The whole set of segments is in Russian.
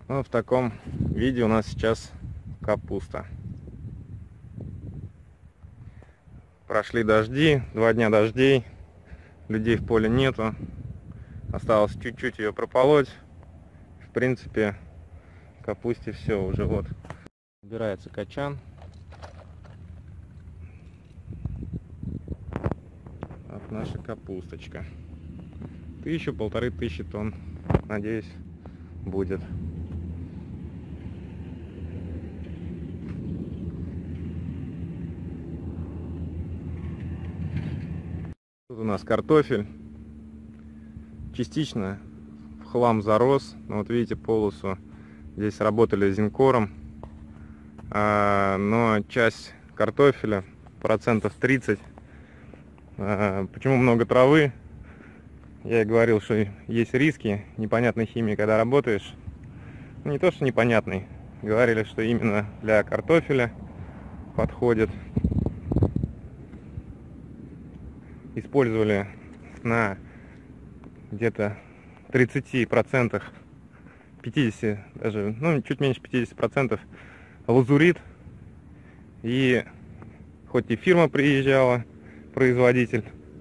Ну, в таком виде у нас сейчас капуста. Прошли дожди, 2 дня дождей, людей в поле нету. Осталось чуть-чуть ее прополоть. В принципе, капусте все уже вот. Убирается качан. Вот наша капусточка. 1000–1500 тонн, надеюсь, будет. Тут у нас картофель. Частично в хлам зарос. Но вот видите полосу. Здесь работали зинкором. Но часть картофеля, процентов 30. Почему много травы? Я и говорил, что есть риски непонятной химии, когда работаешь. Не то, что непонятный. Говорили, что именно для картофеля подходит. Использовали на где-то 30%, 50%, даже, ну, чуть меньше 50% лазурит. И хоть и фирма приезжала, производитель,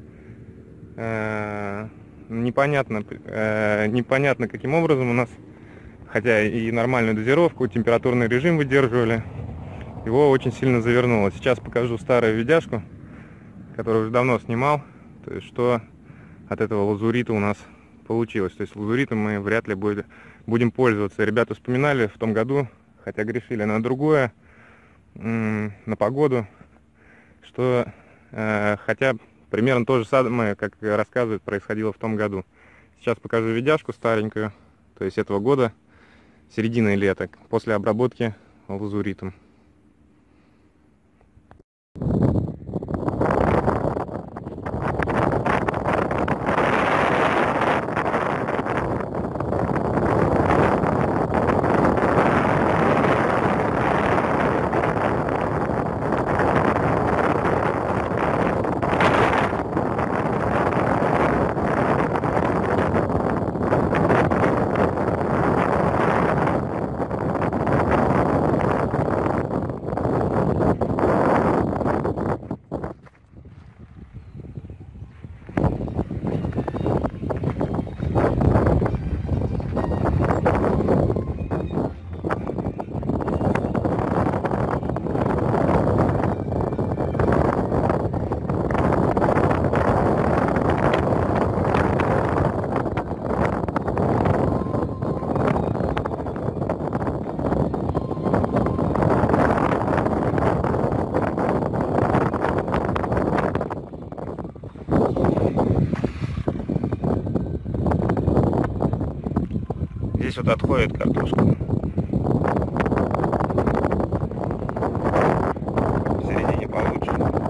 непонятно каким образом у нас, хотя и нормальную дозировку, температурный режим выдерживали, его очень сильно завернуло. Сейчас покажу старую видяшку, которую уже давно снимал, то есть что от этого лазурита у нас получилось. То есть лазуритом мы вряд ли будем пользоваться. Ребята вспоминали в том году, хотя грешили на другое, на погоду, что хотя примерно то же самое, как рассказывают, происходило в том году. Сейчас покажу видяшку старенькую, то есть этого года, середины лета, после обработки лазуритом. Здесь вот отходит картошка. В середине получше.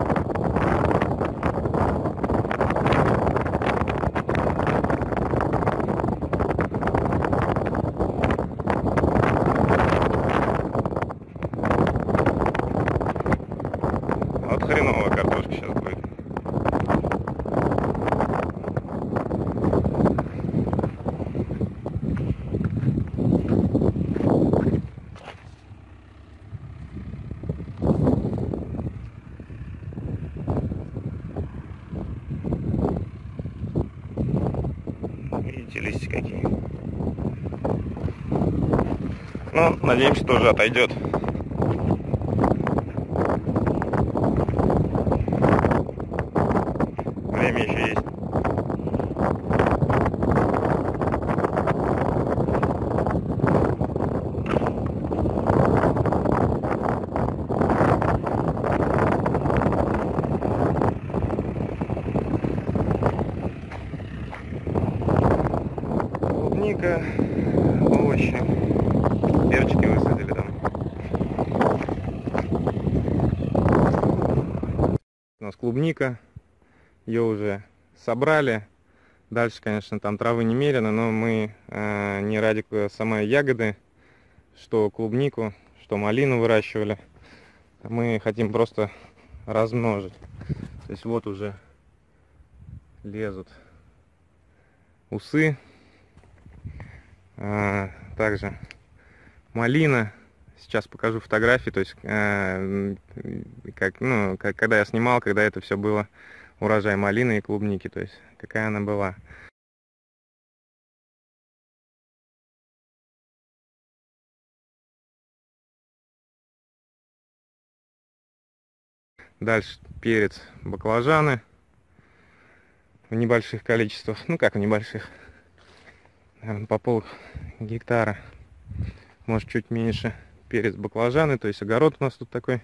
Вот хреновая картошка сейчас будет. Видите, листья какие. Ну, надеемся, тоже отойдет. Время еще есть. Клубника, овощи, перчики высадили там. У нас клубника, ее уже собрали. Дальше, конечно, там травы немерено, но мы не ради самой ягоды, что клубнику, что малину выращивали. Мы хотим просто размножить. То есть вот уже лезут усы. Также малина. Сейчас покажу фотографии, то есть когда я снимал, когда это все было урожай малины и клубники, то есть какая она была. Дальше перец, баклажаны в небольших количествах, ну как в небольших, наверное, по пол-гектара, может чуть меньше. Перец, баклажаны, то есть огород у нас тут такой.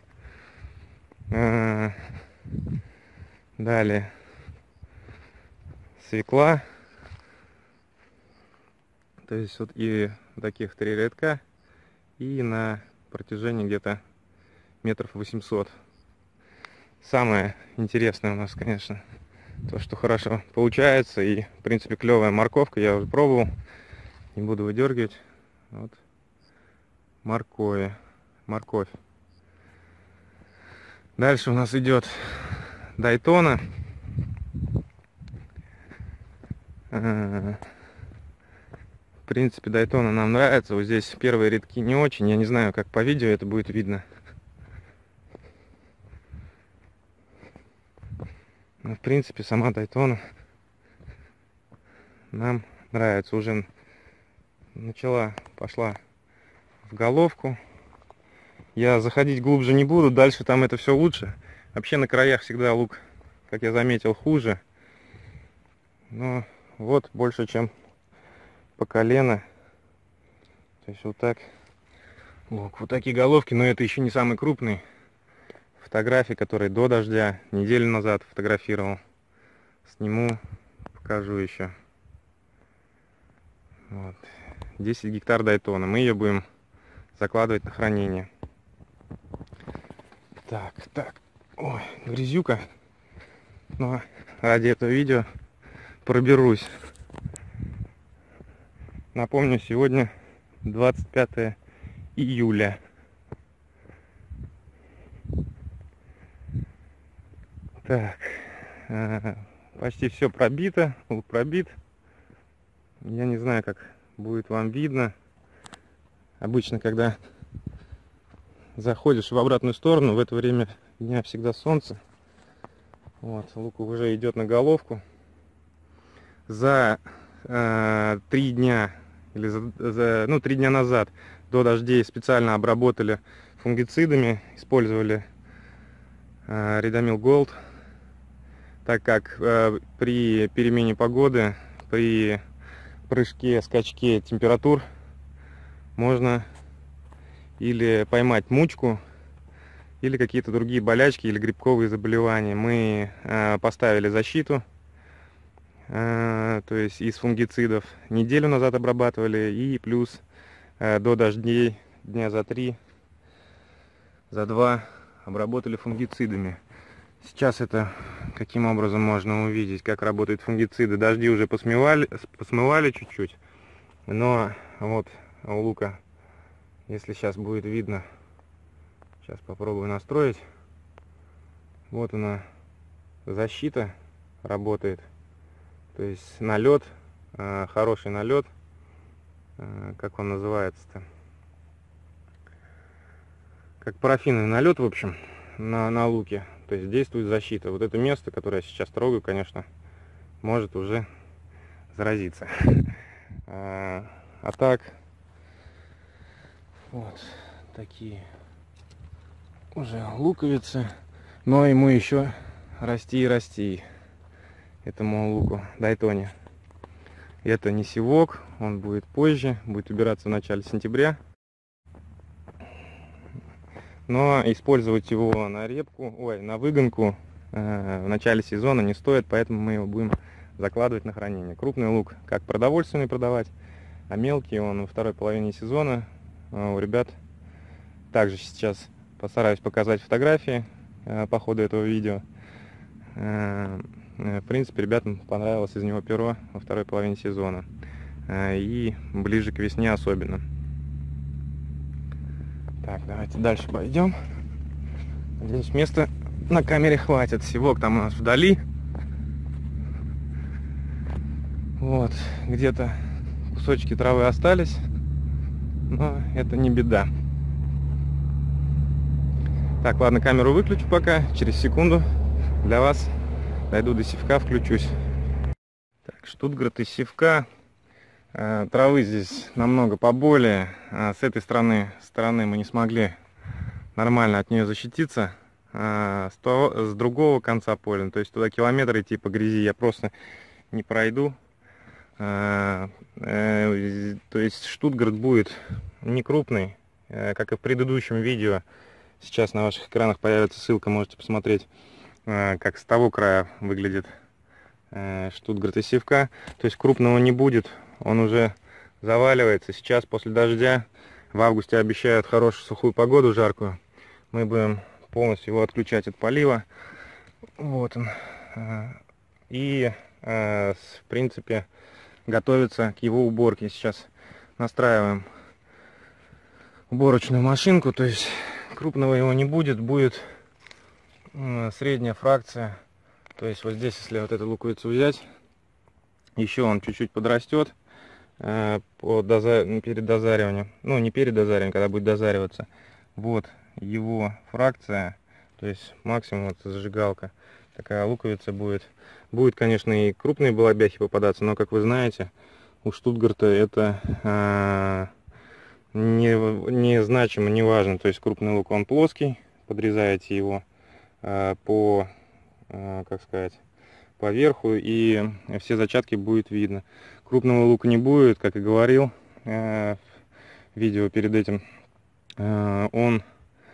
Далее свекла, то есть вот и таких 3 рядка, и на протяжении где-то метров 800. Самое интересное у нас, конечно, то, что хорошо получается, и в принципе клевая морковка, я уже пробовал, не буду выдергивать. Вот морковь. Дальше у нас идет Дайтона. В принципе, Дайтона нам нравится. Вот здесь первые рядки не очень. Я не знаю, как по видео это будет видно. Но в принципе сама Дайтона нам нравится. Уже пошла в головку. Я заходить глубже не буду, дальше там это все лучше. Вообще на краях всегда лук, как я заметил, хуже. Но вот больше, чем по колено. То есть вот так лук. Вот такие головки, но это еще не самый крупный. Фотографии, которые до дождя, неделю назад фотографировал. Сниму, покажу еще. Вот. 10 гектар Дайтона. Мы ее будем закладывать на хранение. Так. Ой, грязюка. Но ради этого видео проберусь. Напомню, сегодня 25 июля. Так. Почти все пробито. Лук пробит. Я не знаю, как будет вам видно. Обычно, когда заходишь в обратную сторону, в это время дня всегда солнце. Вот, лук уже идет на головку. За 3 дня или за 3 дня назад до дождей специально обработали фунгицидами, использовали Редамил Голд, так как при перемене погоды, при скачке температур можно или поймать мучку, или какие-то другие болячки, или грибковые заболевания. Мы поставили защиту, то есть из фунгицидов. Неделю назад обрабатывали, и плюс до дождей дня за 3, за 2 обработали фунгицидами. Сейчас это каким образом можно увидеть, как работают фунгициды. Дожди уже посмывали чуть-чуть, но вот у лука, если сейчас будет видно, сейчас попробую настроить. Вот она, защита работает, то есть налет, хороший налет, как он называется-то, как парафиновый налет, в общем, на луке. То есть действует защита. Вот это место, которое я сейчас трогаю, конечно, может уже заразиться. А так, вот такие уже луковицы, но ему еще расти и расти, этому луку Дайтоне. Это не севок, он будет позже, будет убираться в начале сентября. Но использовать его на репку, на выгонку в начале сезона не стоит, поэтому мы его будем закладывать на хранение. Крупный лук как продовольственный продавать, а мелкий он во второй половине сезона у ребят. Также сейчас постараюсь показать фотографии по ходу этого видео. В принципе, ребятам понравилось из него перо во второй половине сезона и ближе к весне особенно. Так, давайте дальше пойдем. Надеюсь, места на камере хватит. Севок там у нас вдали. Вот, где-то кусочки травы остались. но это не беда. Так, ладно, камеру выключу пока, через секунду для вас дойду до севка, включусь. Так, Штутгарт из севка. Травы здесь намного поболее. С этой стороны мы не смогли нормально от нее защититься. С другого конца поля, то есть туда километр идти по грязи я просто не пройду. То есть Штутгарт будет не крупный, как и в предыдущем видео. Сейчас на ваших экранах появится ссылка, можете посмотреть, как с того края выглядит Штутгарт из севка. То есть крупного не будет, он уже заваливается. Сейчас после дождя в августе обещают хорошую сухую погоду, жаркую. Мы будем полностью его отключать от полива. Вот он. И в принципе готовиться к его уборке. Сейчас настраиваем уборочную машинку, то есть крупного его не будет, будет средняя фракция. То есть вот здесь, если вот эту луковицу взять, еще он чуть-чуть подрастет перед дозариванием. Ну, не перед дозариванием, когда будет дозариваться. Вот его фракция, то есть максимум это зажигалка. Такая луковица будет. Будет, конечно, и крупные балабяхи попадаться, но, как вы знаете, у Штутгарта это не значимо, не важно. То есть крупный лук, он плоский, подрезаете его по, как сказать, по верху, и все зачатки будет видно. Крупного лука не будет, как и говорил в видео перед этим. Он,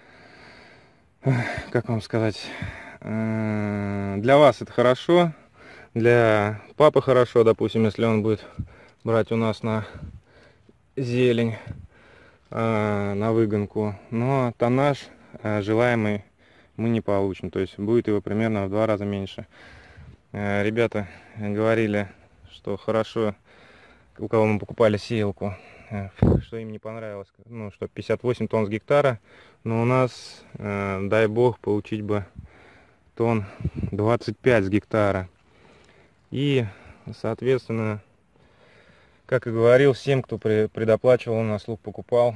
как вам сказать, для вас это хорошо, для папы хорошо, допустим, если он будет брать у нас на зелень, на выгонку, но тоннаж желаемый мы не получим, то есть будет его примерно в 2 раза меньше. Ребята говорили, что хорошо, у кого мы покупали сеялку, что им не понравилось, ну, что 58 тонн с гектара, но у нас, дай бог, получить бы тонн 25 с гектара. И, соответственно, как и говорил, всем, кто предоплачивал, у нас лук покупал,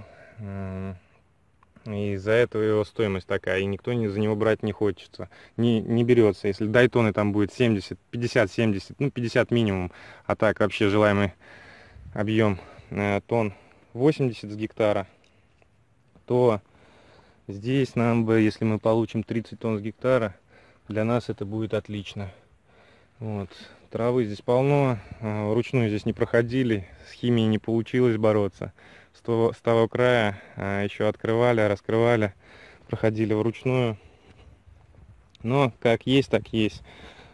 и из-за этого его стоимость такая, и никто за него брать не хочется, не берется. Если дайтоны там будет 70, 50, 70, ну 50 минимум, а так вообще желаемый объем тонн 80 с гектара, то здесь нам бы, если мы получим 30 тонн с гектара, для нас это будет отлично. Вот. Травы здесь полно, вручную здесь не проходили, с химией не получилось бороться. С того края еще открывали, раскрывали, проходили вручную. Но как есть, так есть.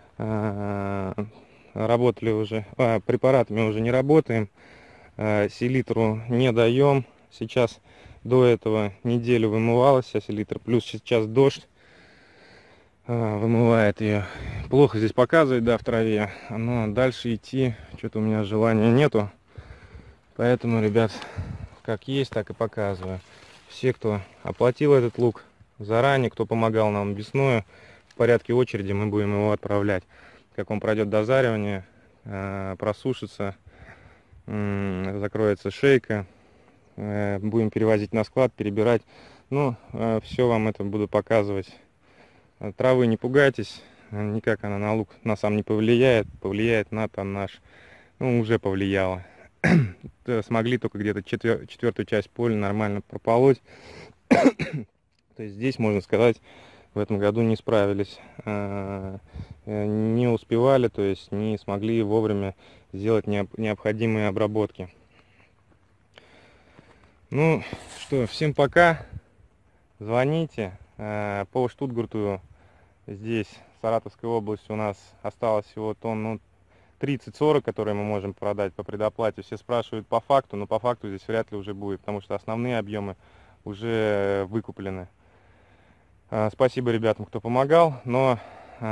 Работали уже, препаратами уже не работаем, селитру не даем. Сейчас до этого неделю вымывалась селитра, плюс сейчас дождь вымывает ее. Плохо здесь показывает, да, в траве, но дальше идти что-то у меня желания нету. Поэтому, ребят, как есть, так и показываю. Все, кто оплатил этот лук заранее, кто помогал нам весною, в порядке очереди мы будем его отправлять. Как он пройдет дозаривание, просушится, закроется шейка, будем перевозить на склад, перебирать. Ну, все вам это буду показывать. Травы не пугайтесь, никак она на лук на сам не повлияет, повлияет на тоннаж. Ну, уже повлияло. Смогли только где-то четвертую часть поля нормально прополоть. То есть здесь, можно сказать, в этом году не справились, не успевали, то есть не смогли вовремя сделать необходимые обработки. Ну что, всем пока, звоните. По Штутгарту здесь, в Саратовской области, у нас осталось всего тонн 30-40, которые мы можем продать по предоплате. Все спрашивают по факту, но по факту здесь вряд ли уже будет, потому что основные объемы уже выкуплены. Спасибо ребятам, кто помогал, но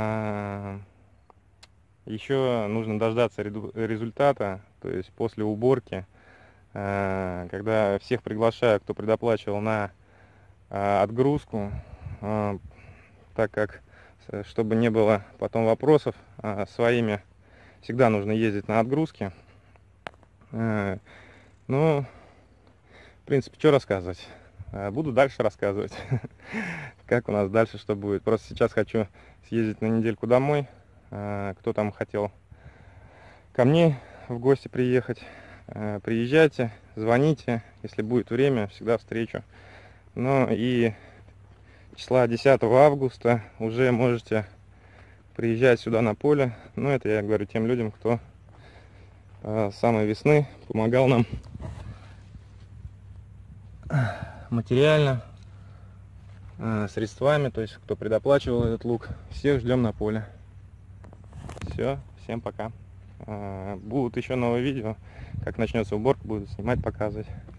еще нужно дождаться результата, то есть после уборки, когда всех приглашаю, кто предоплачивал, на отгрузку, так как, чтобы не было потом вопросов, своими всегда нужно ездить на отгрузки. Ну, принципе, что рассказывать? Буду дальше рассказывать, как у нас дальше что будет. Просто сейчас хочу съездить на недельку домой. Кто там хотел ко мне в гости приехать, приезжайте, звоните, если будет время, всегда встречу. Ну и числа 10 августа уже можете приезжать сюда на поле. Ну, это я говорю тем людям, кто с самой весны помогал нам материально, средствами, то есть кто предоплачивал этот лук. Всех ждем на поле. Все, всем пока. Будут еще новые видео, как начнется уборка, буду снимать, показывать.